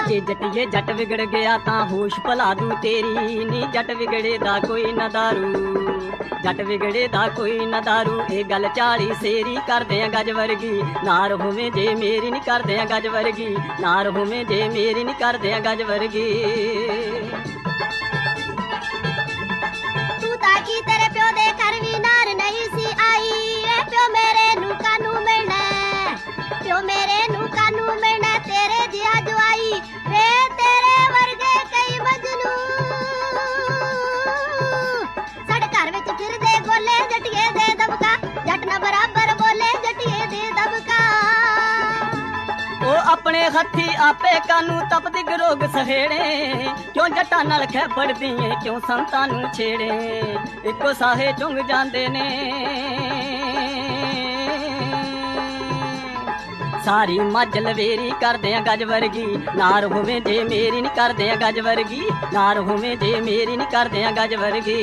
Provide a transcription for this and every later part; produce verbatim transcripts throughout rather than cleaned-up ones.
जे जटिए जट विगड़ गया तां होश भला दूं तेरी नी जट विगड़े दा कोई न दारू जट विगड़े दा कोई न दारू ए गल चाली सेरी करदे आ गज वर्गी नार होवे जे मेरी नी करदे आ गज वर्गी नार होवे जे मेरी नी करदे आ गज वर्गी तू ताकी तेरे प्यो दे घर भी नार नहीं सी आई ए प्यो मेरे नू कानू मिलना प्यो मेरे नू कानू मिलना तेरे जिया जुआई वे तेरे वर्गे कई मजनू साडे घर विच फिरदे गोले जटिए दे दबका जट ना बराबर बोले जटिए दे दबका ओ अपने हथी आपे कानू तपदी गरोग सहेड़े क्यों जटा नाल खैबड़ दिए क्यों संतां नू छेड़े इको साहे चुंग जांदे ने सारी मझ लवेरी करदे आ गज वर्गी नार होवे जे मेरी नी करदे आ गज वर्गी नार होवे जे मेरी नी करदे आ गज वर्गी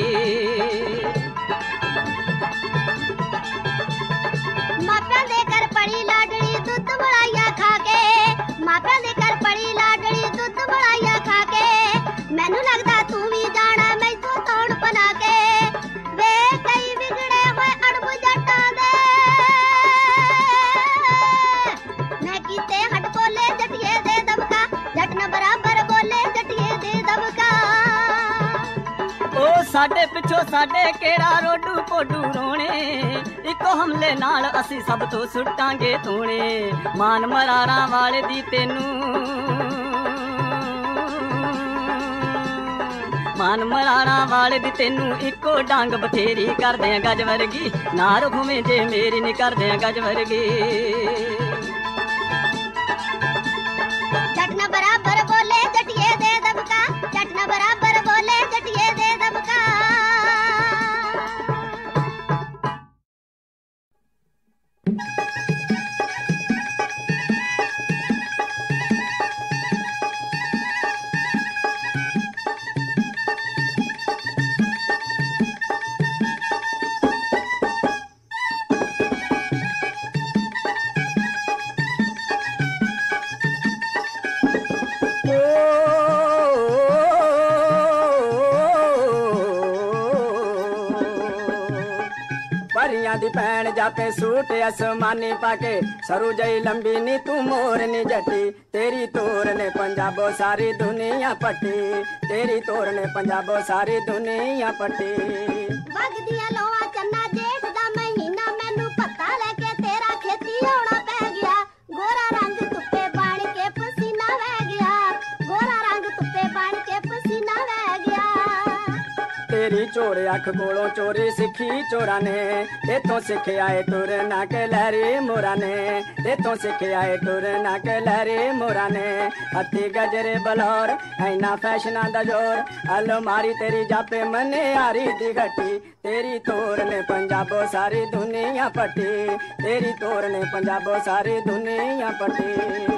मापियां दे कर पड़ी लाडली दुध मलाइया खा के मापियां दे कर पड़ी लाडली दुध मलाइया खा के मैनू लगदा तू भी जाना मैं तो तोड़ बना के वे कई बिगड़े होए अड़ब जटां दे मैं कीते हट बोले जटिए दे दबका जट ना बराबर बोले जटिए दे दबका ओ साडे पिछो साडे केड़ा रोडू पोडू रोने इको हमले नाल असी सब तो सुटांगे तूने मान मरारा वाले दी तेनू मान मरारा वाले दी तेनू इको डांग बथेरी करदे आ गज वर्गी नार होवे जे मेरी नी करदे आ गज वर्गी जट ना बराबर बोले जटिए दे दबका जट ना बराबर बोले जटिए दे दबका परियां दी भैन जापे सूट आसमानी पाके सरू जई लंबी नी तू मोर नी जटी तेरी तोर ने पंजाबो सारी दुनिया पट्टी तेरी तोर ने पंजाबो सारी दुनिया पट्टी वगदियां लोआ चन्ना जेठ दा महीना मैनू पता लेके तेरा खेती होना पै गया गोरा रंग तुप्पे बन के पसीना वह गया गोरा रंग तुप्पे बन के पसीना वह गया तेरी चोर अख कोलों चोरी सिखी चोरा ने तेथों सिखे आए टुर ना के लहरी मोरा ने तेथों सिखे आए टुर ना के लहरी मोरा ने हथी गजरे बलौर ऐना फैशना दा जोर अलमारी तेरी जापे मने यारी दी घटी तेरी तोर ने पंजाबो सारी दुनिया पट्टी तेरी तोर ने पंजाबो सारी दुनिया पट्टी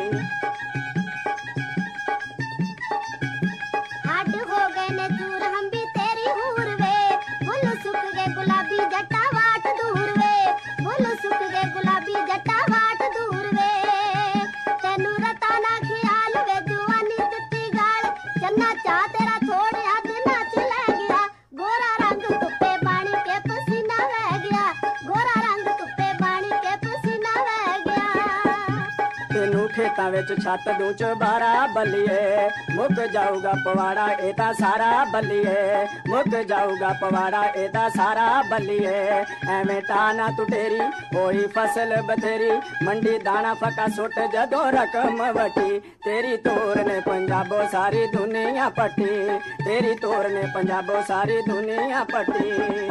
हड हो गए ने चूर हम भी तेरी हूर वे फुल सुख गए गुलाबी जटा वाट दूर वे फुल सुख गए गुलाबी जटा वाट दूर वे तेनू रता ना ख्याल वे जुआनी चिट्टी गाल चन्ना चा तेरा छोड़िया दिन नाच ले गया गोरा रंग तुप्पे पानी के पसीना वह गया गोरा रंग तुप्पे पानी के पसीना वह गया तेनू खेतां विच छत दू चबारा बल्लीए मुक जाऊगा पवाड़ा एदा सारा बल्लीए मुक जाऊगा पवाड़ा एदा सारा बल्लीए एवें टाना तू टेरी होई फसल बथेरी मंडी दाना फका सुट जदों रकम वटी तेरी तोर ने पंजाबो सारी दुनिया पट्टी तेरी तोर ने पंजाबो सारी दुनिया पट्टी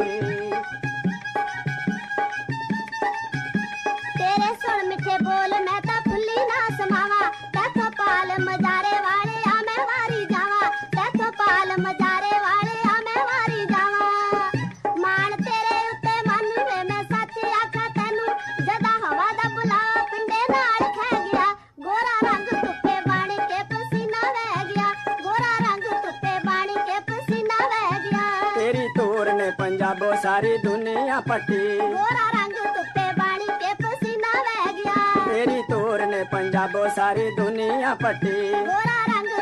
तेरे सुन मिठे बोल मैं ता फुल्ली ना समावा तैथों पाल मजारे वाले आ मैं वारी जावा तैथों पाल मजारे वाले आ मैं वारी जावा मान तेरे उत्ते मन वे मैं सच आखा तैनू जदा हवा दा बुलावा पिंडे नाल खै गया गोरा रंग तुप्पे बाणी के पसीना वह गया गोरा रंग तुप्पे बाणी के पसीना वह गया तेरी तोर ने पंजाबो सारी दुनिया पट्टी गोरा रंग तुप्पे बाणी के पसीना वह गया तेरी तोर ने पंजाबो सारी दुनिया पट्टी गोरा रंग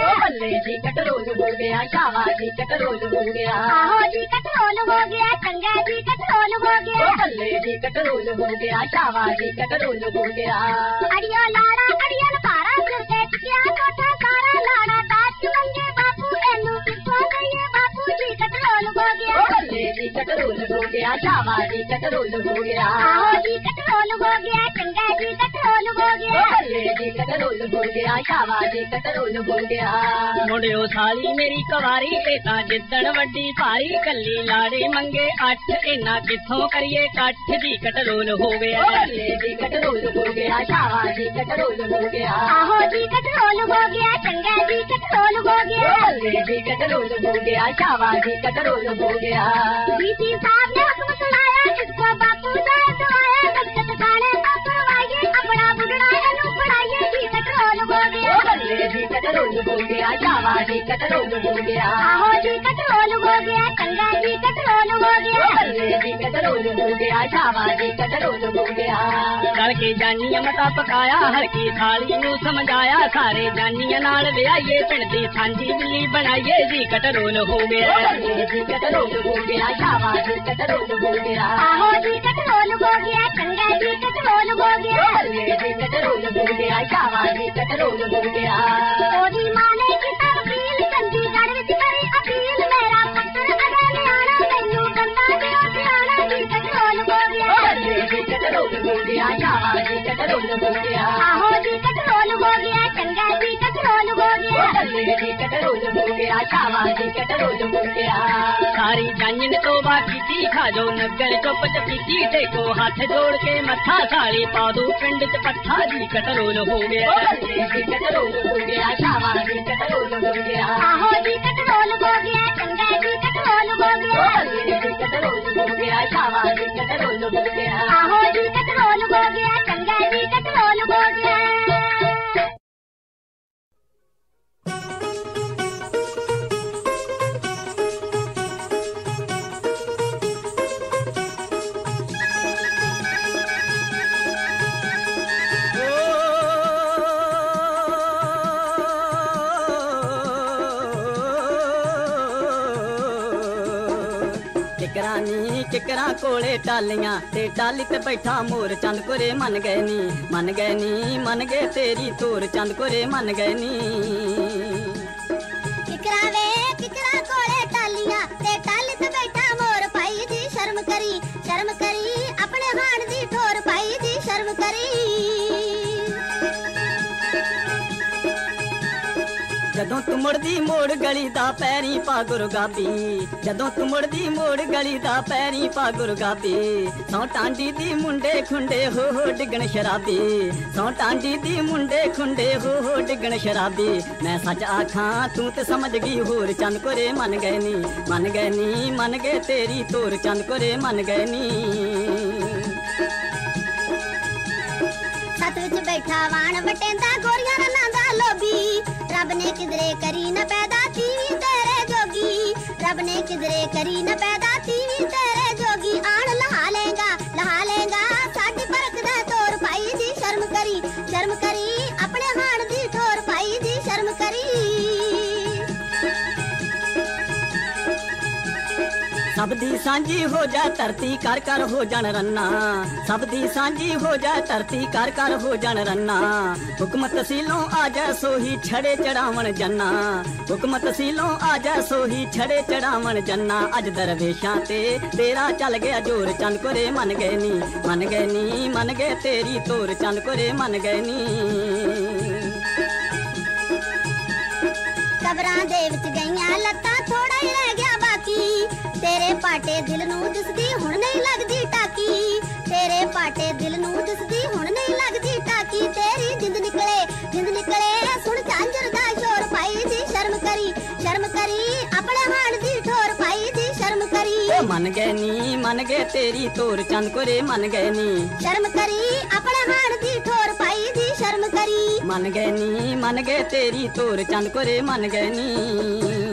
गया, बल्ले जी कटरोल हो गया, शावा जी कटरोल हो गया, आहो जी कटरोल हो गया, चंगा जी कटरोल हो गया, बल्ले जी कटरोल हो गया, शावा जी कटरोल हो गया। अड़ियो लाड़ा अड़ियल पारा सिर ते टिकिया कोठा सारा लाड़ा दाच मंगे बापू एनू किथों गईए बापू जी कटरोल हो गया, बल्ले जी कटरोल हो गया, शावा जी कटरोल हो गया, आहो जी कटरोल हो गया, चंगा जी कटरोल हो गया, बल्ले जी कटरोल हो गया, शावा जी कटरोल हो गया। मुंडियो साली मेरी कवारी ए तां जिद्दण वड्डी भारी कल्ली लाड़े मंगे अठ इना किथों करिए कठ जी कटरोल हो गया, बल्ले जी कटरोल हो गया, शावा जी कटरोल हो गया, आहो जी कटरोल हो गया, चंगा जी कटरोल हो गया, बल्ले जी कटरोल हो गया, शावा जी कटरोल हो गया। डीसी साहब ने हुक्म सुनाया इसको बापू जाए दुआए बचत खाने तो करवाइए अपना बुढ़ना एनू पढ़ाइए जी कटरोल हो गया, बल्ले जी कटरोल हो गया, शावा जी कटरोल हो गया, आहो जी कटरोल हो गया, चंगा जी कटरोल हो गया, बल्ले जी कटरोल हो गया, शावा जी कटरोल हो गया। करके जानिया मता पकाया हर की थाली नू समझाया सारे जानिया नाल विआइए पिंड दी सांझी बिल्ली बनाइए जी कटरोल हो गया, बल्ले जी कटरोल हो गया, शावा जी कटरोल हो गया, आहो जी कटरोल हो गया, चंगा जी कटरोल हो गया, बल्ले जी कटरोल हो गया, शावा जी कटरोल हो गया। ओदी मां ने किता वकील चंडीगढ़ विच करी अपील मेरा पुत्र अगे लियाना तैनू गंदा दिओ सियाना जी कटरोल हो गया, बल्ले जी कटरोल हो गया, शावा जी कटरोल हो गया, आहो जी कटरोल हो गया, चंगा जी कटरोल हो गया, बल्ले जी कटरोल हो गया, शावा जी कटरोल हो गया। सारी जानिन तोबा कीती खाजो नगर चुप चपीती टेको हाथ जोड़ के मत्था साली पादू पिंड च पट्ठा जी कटरोल हो गया, बल्ले जी कटरोल हो गया, शावा जी कटरोल हो गया, आहो जी कटरोल हो गया, चंगा जी कटरोल हो गया, बल्ले जी कटरोल हो गया, शावा जी कटरोल हो गया। आहो जी कटरोल हो गया, चंगा जी कटरोल हो गया। किकरा नी किकरा कोले टालियां ते टाली ते बैठा मोर चंद कोरे मन गए नी मन गए नी मन गए तेरी तोर चंद कोरे मन गए नी। किकरा वे किकरा कोले टालियां ते टाली ते बैठा मोर पाई जी शर्म करी शर्म करी अपने हाण दी ठोर पाई जी शर्म करी। जदों तू मुड़दी मोड़ गली दा पैरी पा गुरगाबी जदों तू मुड़दी मोड़ गली दा पैरी पा गुरगाबी सौ टांडी दी मुंडे खुंडे हो हो डिगण शराबी सौ टांडी दी मुंडे खुंडे हो हो डिगण शराबी। मैं सच आखां तू ते समझ गई होर चंद कोरे मन गए नी मन गए नी मन गए तेरी तोर चंद कोरे मन गए नी। सत विच बैठा वाण वटेंदा गोरियां रना दा लोभी रब ने किधरे करी न पैदा तीवी तेरे जोगी रब ने किधरे करी न पैदा तीवी तेरे जोगी आण लहा लेगा लहा लेगा साडी परख दा तोर पाई जी शर्म करी शर्म करी अपने हाण दी ठोर पाई जी शर्म करी। सब दी सांझी हो जा धरती कर कर हो जान रन्ना सब दी सांझी हो जा धरती कर कर हो जान रन्ना। हुक्म तसीलों आ जा सोही छड़े चढ़ावन जन्ना हुक्म तसीलों आ जा सोही छड़े चढ़ावन जन्ना। अज दरवेशां ते तेरा चल गया जोर चंद कोरे मन गए नी मन गए नी मन गए तेरी तोर चंद कोरे मन गए नी। कबरां दे विच गईयां लत्तां थोड़ा ही रह गया बाकी तेरे पाटे दिल नू दिसदी हुण नहीं लगदी टाकी तेरे पाटे दिल नू दिसदी हुण नहीं लगदी टाकी। तेरी जिंद निकले जिंद निकले सुन झांझर दा शोर पाई दी शर्म करी शर्म करी अपने हाण दी ठोर पाई दी शर्म करी। मन गए नी मन गए तेरी तोर चंद कोरे मन गए नी शर्म करी अपने हाण दी ठोर पाई दी शर्म करी। मन गए नी मन गए तेरी तोर चंद कोरे मन गए नी।